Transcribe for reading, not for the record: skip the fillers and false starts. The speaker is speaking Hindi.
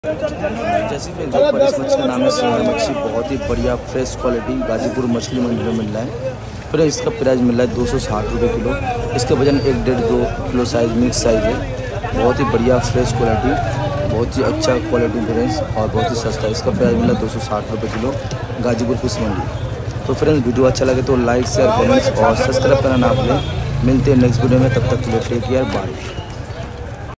जैसे कि जो पर इस मच्छी का नाम है सिंगर मच्छी, बहुत ही बढ़िया फ्रेश क्वालिटी गाजीपुर मछली मंडी में मिल रहा है। फिर इसका प्राइस मिल रहा है 260 रुपये किलो। इसका वजन 1-1.5-2 किलो साइज मिक्स साइज है। बहुत ही बढ़िया फ्रेश क्वालिटी, बहुत ही अच्छा क्वालिटी फ्रेंड्स और बहुत ही सस्ता है। इसका प्राइस मिल रहा है 260 रुपये किलो गाजीपुर फिश मंडी। तो फ्रेंड्स वीडियो अच्छा लगे तो लाइक शेयर कमेंट्स और सब्सक्राइब करना ना भूलें। मिलते हैं नेक्स्ट वीडियो में, तब तक के लिए टेक केयर, बाय।